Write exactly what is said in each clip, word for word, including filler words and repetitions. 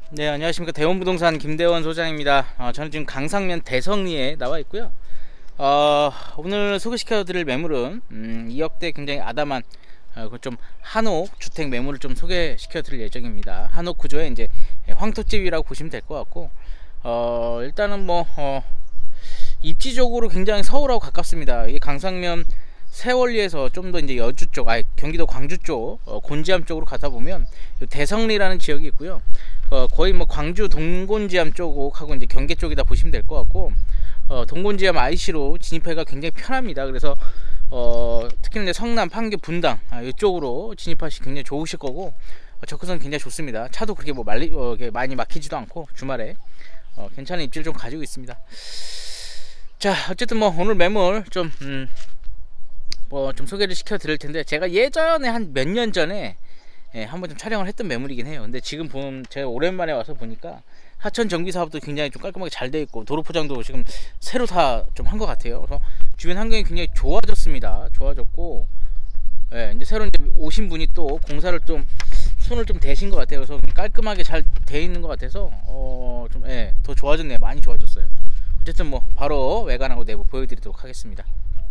네, 안녕하십니까. 대원부동산 김대원 소장입니다. 어, 저는 지금 강상면 대성리에 나와 있고요. 어, 오늘 소개시켜 드릴 매물은 음, 이억대 굉장히 아담한 어, 좀 한옥 주택 매물을 좀 소개시켜 드릴 예정입니다. 한옥 구조의 이제 황토집이라고 보시면 될 것 같고, 어, 일단은 뭐 어, 입지적으로 굉장히 서울하고 가깝습니다. 이 강상면 세월리에서 좀 더 이제 여주 쪽, 아 경기도 광주 쪽, 어, 곤지암 쪽으로 가다 보면 대성리라는 지역이 있고요. 어, 거의 뭐 광주 동곤지암 쪽하고 이제 경계 쪽이다 보시면 될 것 같고, 어, 동곤지암 아이씨로 진입하기가 굉장히 편합니다. 그래서 어, 특히 이제 성남, 판교, 분당 아, 이쪽으로 진입하시 굉장히 좋으실 거고, 어, 접근성 굉장히 좋습니다. 차도 그렇게 뭐 말리, 어, 많이 막히지도 않고 주말에 어, 괜찮은 입지를 좀 가지고 있습니다. 자, 어쨌든 뭐 오늘 매물 좀 음, 뭐 좀 소개를 시켜 드릴 텐데, 제가 예전에 한 몇 년 전에 예, 한번 좀 촬영을 했던 매물이긴 해요. 근데 지금 보면 제가 오랜만에 와서 보니까 하천 정비 사업도 굉장히 좀 깔끔하게 잘 돼 있고, 도로 포장도 지금 새로 다 좀 한 것 같아요. 그래서 주변 환경이 굉장히 좋아졌습니다. 좋아졌고, 예, 이제 새로 이제 오신 분이 또 공사를 좀 손을 좀 대신 것 같아요. 그래서 깔끔하게 잘 돼 있는 것 같아서 어, 좀 예, 더 좋아졌네요. 많이 좋아졌어요. 어쨌든 뭐 바로 외관하고 내부 보여드리도록 하겠습니다.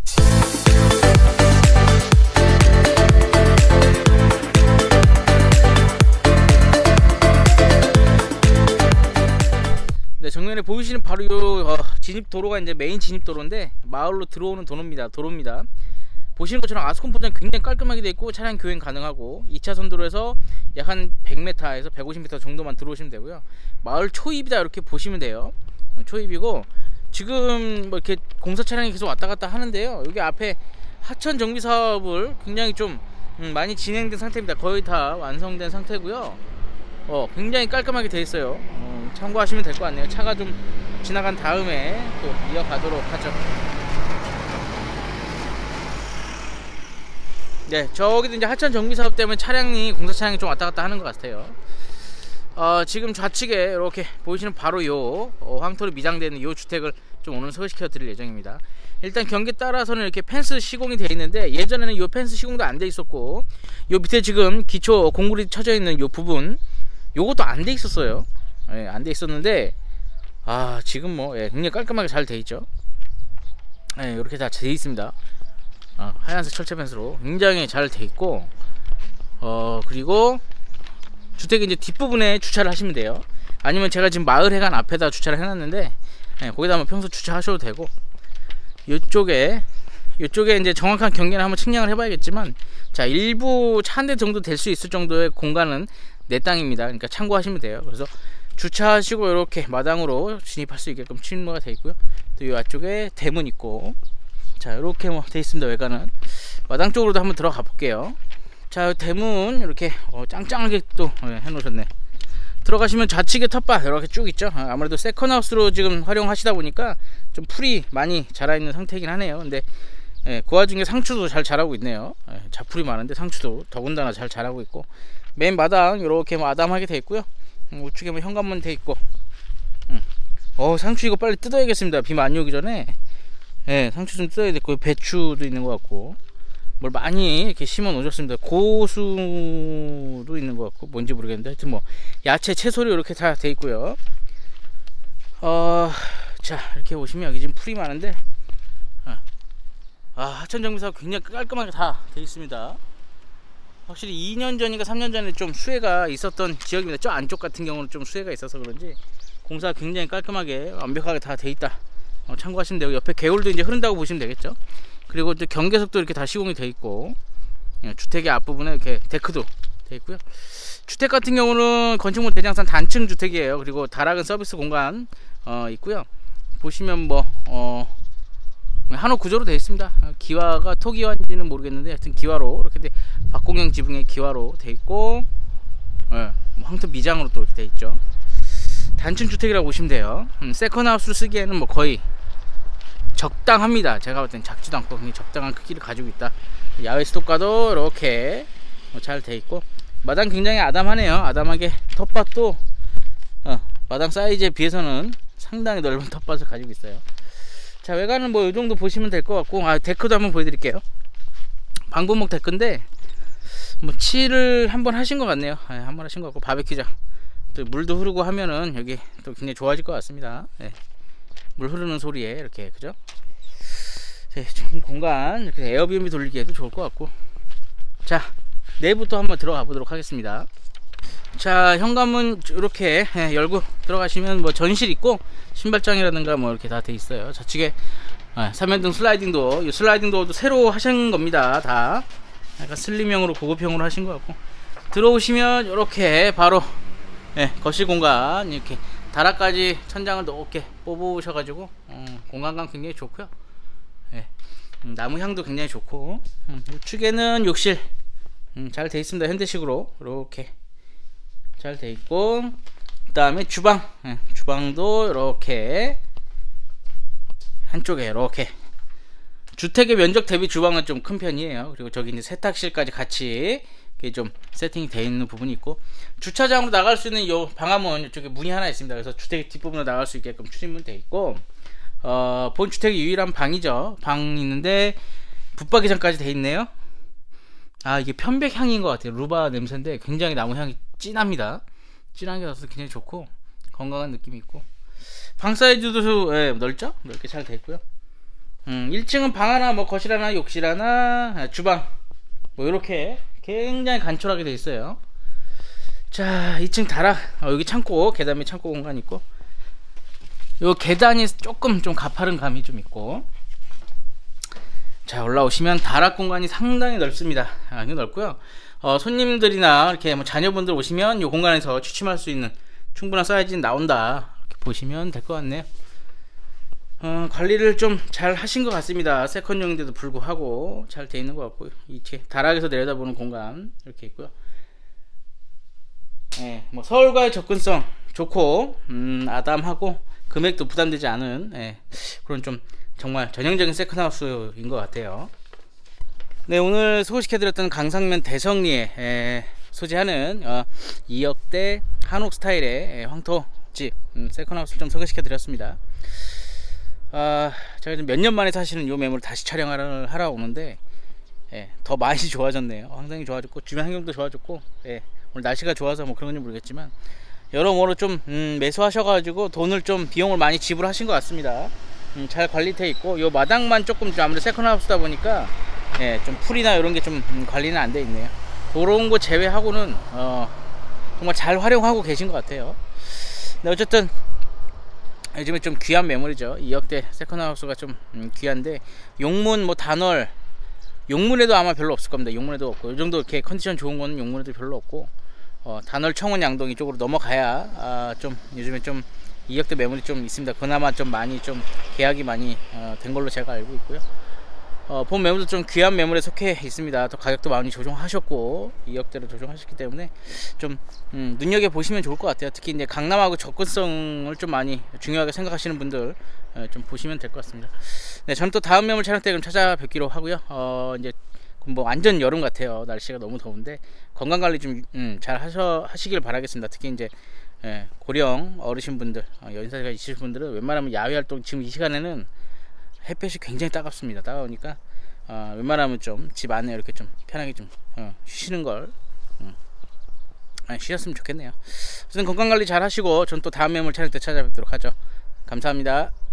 네, 정면에 보이시는 바로 요 어, 진입 도로가 이제 메인 진입 도로인데, 마을로 들어오는 도로입니다. 도로입니다. 보시는 것처럼 아스콘 포장 굉장히 깔끔하게 되어 있고, 차량 교행 가능하고, 이 차선 도로에서 약 한 백 미터에서 백오십 미터 정도만 들어오시면 되고요. 마을 초입이다 이렇게 보시면 돼요. 초입이고, 지금 뭐 이렇게 공사 차량이 계속 왔다 갔다 하는데요. 여기 앞에 하천 정비 사업을 굉장히 좀 음, 많이 진행된 상태입니다. 거의 다 완성된 상태고요. 어, 굉장히 깔끔하게 되어 있어요. 어, 참고하시면 될 것 같네요. 차가 좀 지나간 다음에 또 이어가도록 하죠. 네, 저기도 이제 하천 정비 사업 때문에 차량이 공사 차량이 좀 왔다 갔다 하는 것 같아요. 어, 지금 좌측에 이렇게 보이시는 바로 요 어, 황토로 미장되는 요 주택을 좀 오늘 소개시켜 드릴 예정입니다. 일단 경기에 따라서는 이렇게 펜스 시공이 되어 있는데, 예전에는 요 펜스 시공도 안 돼 있었고, 요 밑에 지금 기초 공구리 쳐져 있는 요 부분, 요것도 안 돼 있었어요. 예, 안 돼 있었는데, 아 지금 뭐 예, 굉장히 깔끔하게 잘 돼 있죠. 예, 이렇게 다 돼 있습니다. 어, 하얀색 철제 펜스로 굉장히 잘 돼 있고, 어 그리고 주택의 이제 뒷부분에 주차를 하시면 돼요. 아니면 제가 지금 마을회관 앞에다 주차를 해놨는데, 예, 거기다 한번 평소 주차하셔도 되고, 이쪽에 이쪽에 이제 정확한 경계는 한번 측량을 해봐야겠지만, 자, 일부 차 한 대 정도 될 수 있을 정도의 공간은 내 땅입니다. 그러니까 참고하시면 돼요. 그래서 주차하시고 이렇게 마당으로 진입할 수 있게끔 침로가 되어 있고요. 또 이 앞쪽에 대문 있고, 자, 이렇게 뭐 되어 있습니다. 외관은 마당 쪽으로도 한번 들어가 볼게요. 자, 대문 이렇게 어, 짱짱하게 또 예, 해놓으셨네. 들어가시면 좌측에 텃밭 이렇게 쭉 있죠. 아무래도 세컨하우스로 지금 활용하시다 보니까 좀 풀이 많이 자라 있는 상태이긴 하네요. 근데 예, 그 와중에 상추도 잘 자라고 있네요. 예, 자풀이 많은데 상추도 더군다나 잘 자라고 있고, 맨 마당 이렇게 뭐 아담하게 돼 있고요. 음, 우측에 뭐 현관문 돼 있고, 음. 어 상추 이거 빨리 뜯어야겠습니다. 비 많이 오기 전에. 예, 상추 좀 뜯어야 되고, 배추도 있는 것 같고, 뭘 많이 이렇게 심어 놓으셨습니다. 고수도 있는 것 같고, 뭔지 모르겠는데 하여튼 뭐 야채 채소류 이렇게 다 돼 있고요. 어, 자, 이렇게 보시면 여기 지금 풀이 많은데, 어. 아, 하천 정비 사업 굉장히 깔끔하게 다 돼 있습니다. 확실히 이 년 전인가 삼 년 전에 좀 수해가 있었던 지역입니다. 저 안쪽 같은 경우는 좀 수해가 있어서 그런지 공사가 굉장히 깔끔하게 완벽하게 다 돼 있다. 어, 참고하시면 되고, 옆에 개울도 이제 흐른다고 보시면 되겠죠. 그리고 또 경계석도 이렇게 다 시공이 돼 있고, 예, 주택의 앞부분에 이렇게 데크도 돼 있고요. 주택 같은 경우는 건축물 대장산 단층 주택이에요. 그리고 다락은 서비스 공간 어, 있고요. 보시면 뭐 어, 한옥 구조로 되어 있습니다. 기와가 토기와인지는 모르겠는데 하여튼 기와로 이렇게 박공형 지붕의 기와로 되어 있고, 예, 뭐 황토 미장으로 또 이렇게 되어 있죠. 단층 주택이라고 보시면 돼요. 음, 세컨하우스로 쓰기에는 뭐 거의 적당합니다. 제가 볼 땐 작지도 않고 굉장히 적당한 크기를 가지고 있다. 야외 스토카도 이렇게 잘 돼 있고, 마당 굉장히 아담하네요. 아담하게 텃밭도 어, 마당 사이즈에 비해서는 상당히 넓은 텃밭을 가지고 있어요. 자, 외관은 뭐 이 정도 보시면 될 것 같고, 아, 데크도 한번 보여드릴게요. 방부목 데크인데 뭐 칠을 한번 하신 것 같네요. 네, 한번 하신 것 같고, 바베큐장 또 물도 흐르고 하면은 여기 또 굉장히 좋아질 것 같습니다. 네. 물 흐르는 소리에 이렇게 그죠? 네, 좀 공간 이렇게 에어비앤비 돌리기에도 좋을 것 같고. 자, 내부터 한번 들어가 보도록 하겠습니다. 자, 현관문 이렇게 열고 들어가시면 뭐 전실 있고 신발장이라든가 뭐 이렇게 다 돼 있어요. 좌측에 삼연등 슬라이딩 도어, 이 슬라이딩 도어도 새로 하신 겁니다. 다 약간 슬림형으로 고급형으로 하신 것 같고, 들어오시면 이렇게 바로 예, 거실 공간 이렇게 다락까지 천장을 높게 뽑으셔가지고 음, 공간감 굉장히 좋고요. 예, 음, 나무 향도 굉장히 좋고, 음, 우측에는 욕실 음, 잘 돼 있습니다. 현대식으로 이렇게 잘 돼 있고, 그 다음에 주방, 예, 주방도 이렇게 한쪽에 이렇게 주택의 면적 대비 주방은 좀 큰 편이에요. 그리고 저기 이제 세탁실까지 같이 좀 세팅이 되어 있는 부분이 있고, 주차장으로 나갈 수 있는 요 방화문 이쪽에 문이 하나 있습니다. 그래서 주택 뒷부분으로 나갈 수 있게끔 출입문 되어 있고, 어, 본 주택의 유일한 방이죠. 방 있는데 붙박이장까지 되어 있네요. 아, 이게 편백향인 것 같아요. 루바 냄새인데 굉장히 나무 향이 진합니다. 진하게 나서 굉장히 좋고 건강한 느낌이 있고, 방 사이즈도 예, 넓죠? 넓게 잘 되어 있고요. 음, 일 층은 방 하나, 뭐 거실 하나, 욕실 하나, 주방 뭐 이렇게 굉장히 간촐하게 되어 있어요. 자, 이 층 다락, 어, 여기 창고, 계단 및 창고 공간 있고, 요 계단이 조금 좀 가파른 감이 좀 있고, 자, 올라오시면 다락 공간이 상당히 넓습니다. 아, 이거 넓고요. 어, 손님들이나 이렇게 뭐 자녀분들 오시면 이 공간에서 취침할 수 있는 충분한 사이즈는 나온다, 이렇게 보시면 될 것 같네요. 어, 관리를 좀 잘 하신 것 같습니다. 세컨용인데도 불구하고 잘 돼 있는 것 같고요. 이렇게 다락에서 내려다보는 공간 이렇게 있고요. 예, 뭐 서울과의 접근성 좋고, 음, 아담하고 금액도 부담되지 않은, 예, 그런 좀 정말 전형적인 세컨하우스인 것 같아요. 네, 오늘 소개시켜드렸던 강상면 대성리에 에, 소재하는 어, 이억대 한옥 스타일의 에, 황토집 음, 세컨하우스를 좀 소개시켜드렸습니다. 아, 제가 몇 년 만에 사실은 요 매물을 다시 촬영을 하러 오는데, 예, 더 많이 좋아졌네요. 상당히 좋아졌고 주변 환경도 좋아졌고, 예, 오늘 날씨가 좋아서 뭐 그런 건지 모르겠지만 여러모로 좀 음, 매수하셔가지고 돈을 좀 비용을 많이 지불하신 것 같습니다. 음, 잘 관리되어 있고, 요 마당만 조금 좀 아무래도 세컨하우스다 보니까 예, 좀 풀이나 이런 게 좀 음, 관리는 안 돼 있네요. 그런 거 제외하고는 어, 정말 잘 활용하고 계신 것 같아요. 네, 어쨌든 요즘에 좀 귀한 매물이죠. 이억대 세컨하우스가 좀 음, 귀한데, 용문 뭐 단월, 용문에도 아마 별로 없을 겁니다. 용문에도 없고, 이 정도 이렇게 컨디션 좋은 거는 용문에도 별로 없고, 어, 단월, 청원, 양동 이쪽으로 넘어가야 아, 좀 요즘에 좀 이억대 매물이 좀 있습니다. 그나마 좀 많이 좀 계약이 많이 어, 된 걸로 제가 알고 있고요. 어, 본 매물도 좀 귀한 매물에 속해 있습니다. 또 가격도 많이 조정하셨고 이억대로 조정하셨기 때문에 좀 음, 눈여겨 보시면 좋을 것 같아요. 특히 이제 강남하고 접근성을 좀 많이 중요하게 생각하시는 분들 어, 좀 보시면 될 것 같습니다. 네, 저는 또 다음 매물 촬영 때 그럼 찾아뵙기로 하고요. 어, 이제 뭐 완전 여름 같아요. 날씨가 너무 더운데 건강 관리 좀 잘 음, 하셔 하시길 바라겠습니다. 특히 이제 예, 고령 어르신분들, 어, 연세가 있으신 분들은 웬만하면 야외 활동, 지금 이 시간에는 햇볕이 굉장히 따갑습니다. 따가우니까 어, 웬만하면 좀 집 안에 이렇게 좀 편하게 좀 어, 쉬시는 걸 음, 아, 쉬셨으면 좋겠네요. 어쨌든 건강관리 잘 하시고 전 또 다음 매물 촬영 때 찾아뵙도록 하죠. 감사합니다.